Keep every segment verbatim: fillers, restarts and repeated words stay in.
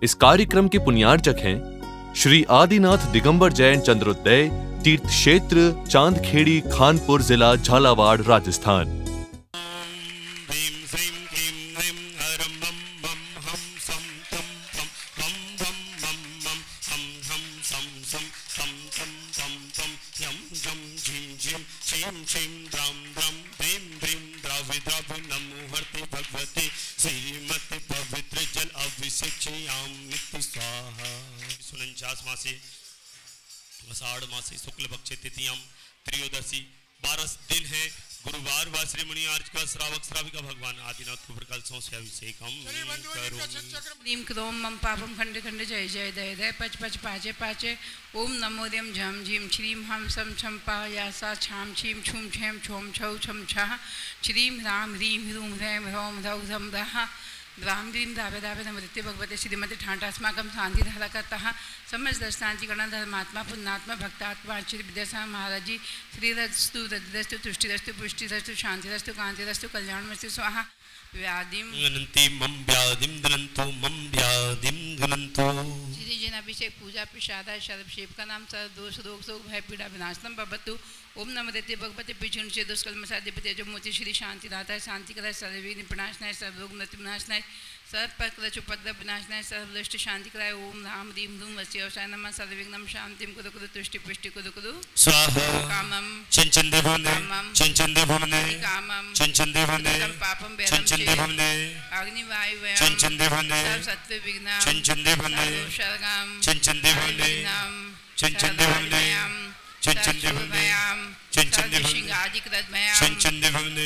इस कार्यक्रम के पुण्यार्चक हैं श्री आदिनाथ दिगंबर जैन चंद्रोदय तीर्थ क्षेत्र चांदखेड़ी खानपुर जिला झालावाड़ राजस्थान। आषाढ़ मासी शुक्ल पक्षे तृतीयम त्रयोदशी बारस दिन है गुरुवार व श्रीमणि आर्ज का श्रावक श्राविका भगवान आदिनाथ को प्रकल्पों से अभिषेकम नीम क्रोम मम पापम खंड खंड जय जय दय दय पच पच पाचे पाचे ओम नमो देम झम झीम श्रीम हम सम छम पा यासा छाम छीम छुम छेम छोम छौ छम छः श्रीम राम ह्रीम ह्रूम ह्रैम ह्रौम रौ रम रहा राम दीन दावे दावे नमृत्य भगवते श्रीमती ठाटास्माकम शांति धरकतः समझ दर्शनांति गण धर्मात्मा पुण्यात्मा भक्तात्मा आचार्य विद्यासागर महाराज जी श्रीरस्तु रद्रस्तु तुष्टिरस्तु पुष्टिरस्तु शांतिरस्तु कांतिरस्तु कल्याणमस्तु स्वाहा व्याधिम गणन्ति मम व्याधिम गणन्तु मम व्याधिम गणन्तु श्री जनाभिषेक पूजा प्रसादा सर्वक्षेप का नाम सर्व दोष रोग शोक भय पीड़ा विनाशनम भवतु ओम नमो देते भगवते पिछुण से दुष्कर्म साधिपति जो मोति श्री शांति दाता शांति कराय सर्वविघ्न विनाशनाय सर्वरोग मृत्यु विनाशनाय सर्वपक्रच उपद्रव विनाशनाय सर्वदृष्टि शांति कराय ओम राम ह्रीम ह्रूम वस्योशाय नमः सर्वविघ्नं शांतिं कुरु कुरु तुष्टि पुष्टि कुरु कुरु स्वाहा कामं चंचन देवने चंचन देवने कामं चंचन देवने पापं वेदं चंचन देवने अग्नि वायु वयं चंचन देवने सर्व सत्व विघ्नं चंचन देवने सर्वशर्गं चंचन देवने चंचन देवने चंचन देवने चंचन देवने चंचन देवने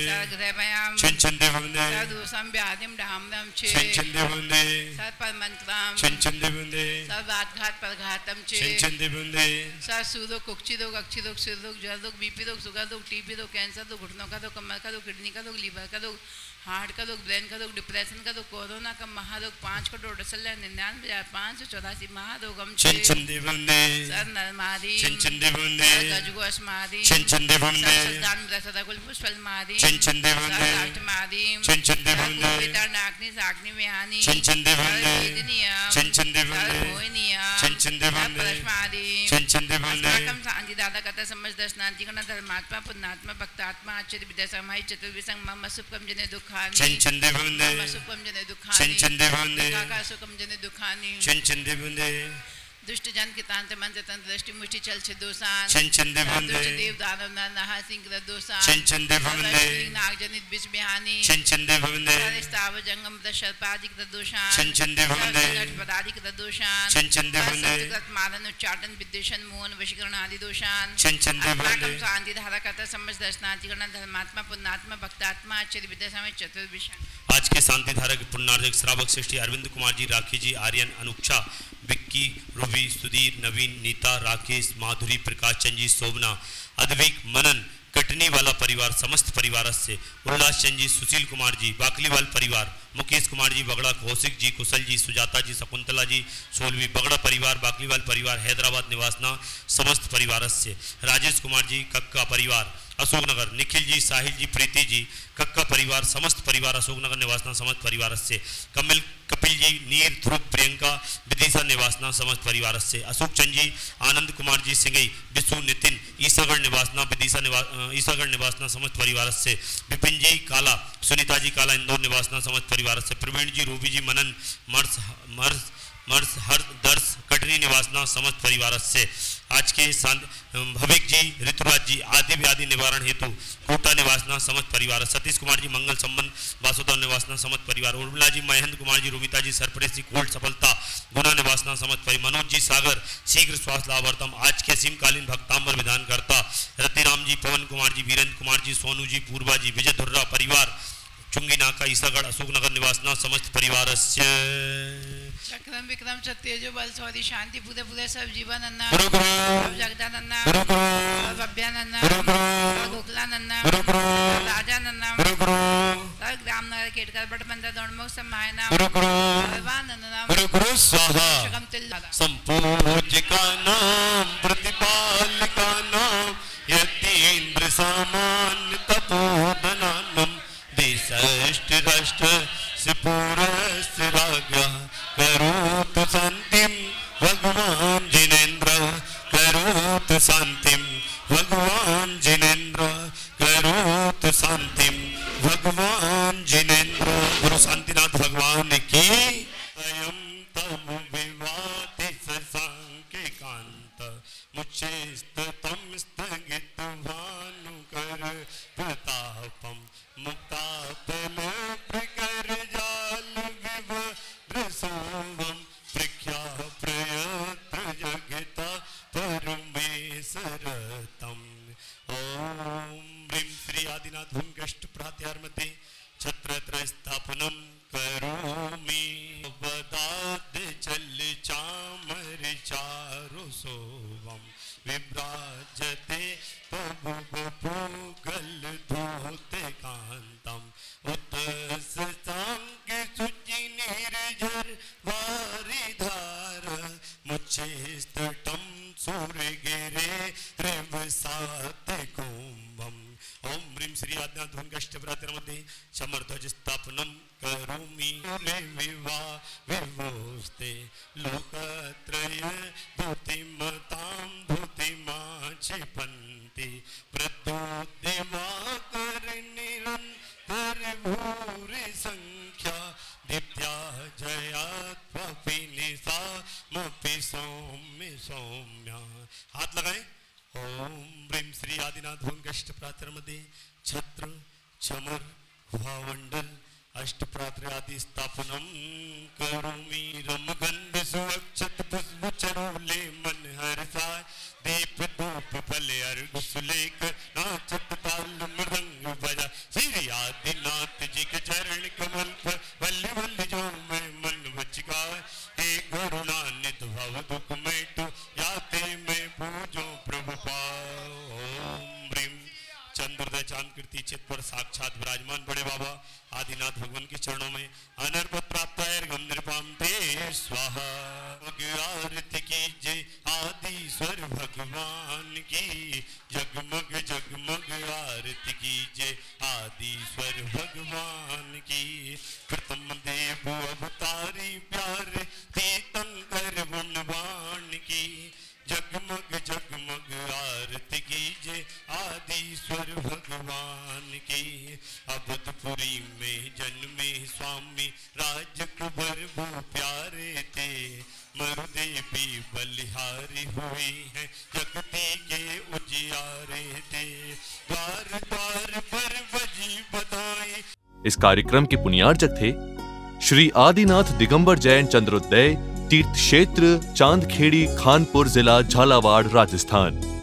चंचन देवने सर्वदोषं व्याधिं डाम्रं चे चंचन देवने सर्वपरमन्त्रं चंचन देवने सर्वाघात परघातं चे चंचन देवने सर्वसूरोग कुक्षि रोग अक्षि रोग सिर रोग जल रोग बीपी रोग शुगर रोग टीबी रोग कैंसर रोग घुटनों का रोग कमर का रोग किडनी का रोग लीवर का रोग हार्ट का रोग ब्रेन का रोग डिप्रेशन का रोग कोरोना का महारोग पाँच करोड़ अड़सठ निन्यानवे हजार पाँच सौ चौरासी महारोगम चंचन देवने सर नरमारी चंचन देवने गजगोश मारी चंचन देवने दान रसदागुल पुष्पल मारी चंचन देवने काष्ट मारी चंचन देवने पितर नागनी साग्नि विहानी चंचन देवने वेदनीय चंचन देवने मोहिनीय चंचन देवने परशमारी चंचन देवने अस्माकं शांति दाता कथा समझ दर्शनांति गण धर्मात्मा पुण्यात्मा भक्तात्मा आचार्य विद्यासागर चतुर्विसंग मम सुखम जने दुःखानि चंचन देवने मम सुखम जने दुःखानि चंचन देवने काका सुखम जने दुःखानि चंचन देवने दुष्ट जन के तांत मंत्र तंत्र दृष्टि मुष्टि चल छे दोषान चंचन देवने दुष्ट देव दानव नर नहा सिंह ग्रह दोषान चंचन देवने नाग जनित विष बिहानी चंचन देवने स्थाव जंगम द सर्पादिक द दोषान चंचन देवने पदादिक द दोषान चंचन देवने सत्कृत मारन उच्चाटन विद्वेषण मोहन वशीकरण आदि दोषान चंचन देवने अस्माकं शांति धारा कथा समझ दर्शनार्थी गण धर्मात्मा पुण्यात्मा भक्तात्मा आचार्य विद्यासागर चतुर्विसंग। आज के शांति धारा के पुण्यार्जक श्रावक श्रेष्ठी अरविंद कुमार जी, राखी जी, आर्यन, अनुक्षा, विक्की, रूबी, सुधीर, नवीन, नीता, राकेश, माधुरी, प्रकाश चंद जी, शोभना, अद्विक, मनन, कटनी वाला परिवार, समस्त परिवार से उल्लास चंद जी, सुशील कुमार जी, बाकलीवाल परिवार, मुकेश कुमार जी, बगड़ा, कौशिक जी, कुशल जी, सुजाता जी, शकुंतला जी, सोलवी, बगड़ा परिवार, बाकलीवाल परिवार, हैदराबाद निवासना समस्त परिवार से राजेश कुमार जी, कक्का परिवार, अशोकनगर, निखिल जी, साहिल जी, प्रीति जी, कक्का परिवार, समस्त परिवार अशोकनगर निवासना समस्त परिवार से कमिल, कपिल जी, नीर, ध्रुव, प्रियंका, विदिशा निवासना समस्त परिवार से अशोक चंद जी, आनंद कुमार जी, सिंगई, विशु, नितिन, ईसागढ़ निवासना, विदिशा निवास ईसागढ़ निवासना समस्त परिवार से विपिन जी, काला, सुनीता जी, काला, इंदौर निवासना समस्त परिवार से प्रवीण जी, रूबी जी, मनन, मर्स मर्स मर्स हर दर्श, कटनी निवासना समस्त परिवार से आज के भविक जी, ऋतुराज जी, आदि व्याधि निवारण हेतु कोटा निवासना समस्त परिवार, सतीश कुमार जी, मंगल संबंध वासुदेव निवासना समस्त परिवार, उर्मिला जी, महेंद्र कुमार जी, रूमिता जी, सरप्रेस जी, कोल्ड सफलता गुना निवासना समस्त परिवार, मनोज जी, सागर, शीघ्र स्वास्थ्य लाभार्थम आज के असीमकालीन भक्तांबर विधान करता रतिराम जी, पवन कुमार जी, वीरेंद्र कुमार जी, सोनू जी, पूर्वा जी, विजय धुर्रा परिवार, चुंगी नाका, ईसागढ़, अशोकनगर निवासना समस्त परिवार से चक्रम विक्रम सत्यजो बल सौरी शांति पूरे पूरे सब जीवन अन्ना जगदानन्ना भव्यानन्ना गोकुलानन्ना राजानन्ना ग्राम नगर केटकर बटबंदा दौड़मुख समायना भगवानन्ना संपूजिका नाम प्रतिपालिका नाम यतीन्द्र सामान्य तपोधनानम देशष्ट राष्ट्र से पूरस्य राज्ञा करोतु उच्चेस्तटं सूर्यगिरे त्रिवसात् कुम्भम् ओम ह्रीं श्री आदिनाथभुवनकष्टप्रातिमध्ये समर्थध्वजस्थापनं करोमि विवा विभोस्ते लोकत्रय धूतिमतां धूतिमाक्षिपन्ति प्रद्योद्दिवाकरनिरन्तर भूरि संख्या दिव्या जयात्मपि निशामपि सौम्य सौम्या। हाथ लगाएं। ओम ह्रीं श्री आदिनाथभुवनकष्टप्रातिमध्ये छत्र चमर भावंडल अष्टप्रात्र आदि स्थापनं करोमि रमगंध सुअक्षत पुष्प चरोले मन हर्षाय दीप धूप फल अर्घ सुलेकर नाचत ताल मृदंग बजा श्री आदिनाथ जी के चरण कमल पर वल्ली वल्ली जो मैं मन बचगाए हे गुरुनानक भव दुख मैं तो याते मैं पूजो प्रभु पाओ। ओम ह्रीं चंद्रोदय चांद कीर्ति चित पर साक्षात विराजमान बड़े बाबा आदिनाथ भगवान के चरणों में अनर्पत प्राप्त है गम निरपाम ते स्वाहा। आरती कीजिए आदिश्वर भगवान की जगमग जगमग आरती कीजिए आदिश्वर भगवान की। प्रथम देव अवतारी प्यारे तीर्थंकर गुणवान की जगमग जगमग आरती कीजिए आदिश्वर भगवान की। अवधपुरी में जन्मे स्वामी राजकुबर वो प्यारे थे मरुदेवी बलिहारी हुई है जगती के उजियारे थे द्वार द्वार पर बजी बधाई। इस कार्यक्रम के पुण्यार्चक थे श्री आदिनाथ दिगंबर जैन चंद्रोदय तीर्थ क्षेत्र चांदखेड़ी खानपुर जिला झालावाड़ राजस्थान।